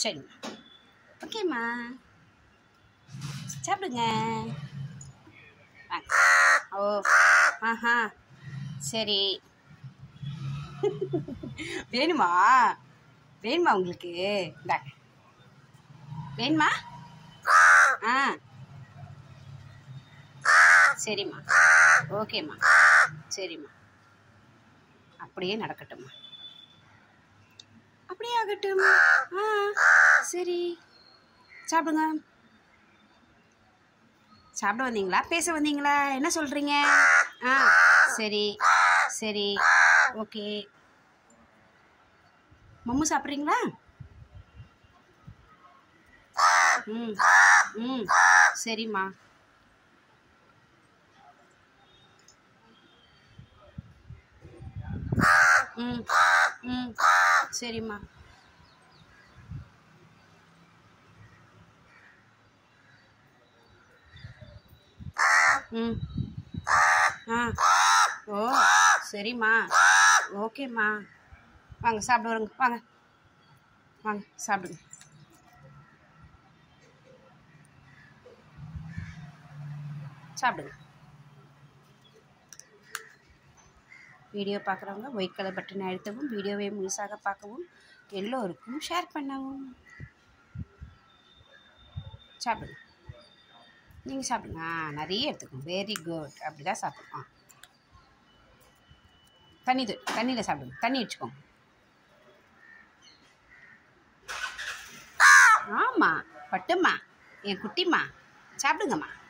சரிம்மா. ஓகேம்மா, சாப்பிடுங்க. வாங்க. ஓ, ஆஹா, சரி. வேணுமா? வேணுமா உங்களுக்கு? இந்தாங்க. வேணுமா? ஆ, சரிம்மா. ஓகேம்மா, சரிம்மா. அப்படியே நடக்கட்டும்மா. அப்படியே ஆகட்டும். ஆ, சரி. சாப்பிடுங்க. சாப்பிட வந்தீங்களா, பேச வந்தீங்களா, என்ன சொல்கிறீங்க? ஆ, சரி சரி, ஓகே. மம்மு சாப்பிட்றீங்களா? ம் ம், சரிம்மா. ம் ம், சரிம்மா. ம், ஆ, ஓ, சரிம்மா. ஓகேம்மா. வாங்க சாப்பிட வருங்க. வாங்க வாங்க சாப்பிடுங்க. சாப்பிடுங்க. வீடியோ பார்க்குறவங்க ஒயிட் கலர் பட்டனை அழுத்தவும், வீடியோவை முழுசாக பார்க்கவும், எல்லோருக்கும் ஷேர் பண்ணவும். சாப்பிடுங்க. நீங்கள் சாப்பிடுங்க. நிறைய எடுத்துக்கோங்க. Very good. அப்படி தான் சாப்பிடுவோம். தண்ணியில் சாப்பிடுங்க. தண்ணி வச்சுக்கோங்க. ஆமாம், பட்டுமா, என் குட்டிம்மா, சாப்பிடுங்கம்மா.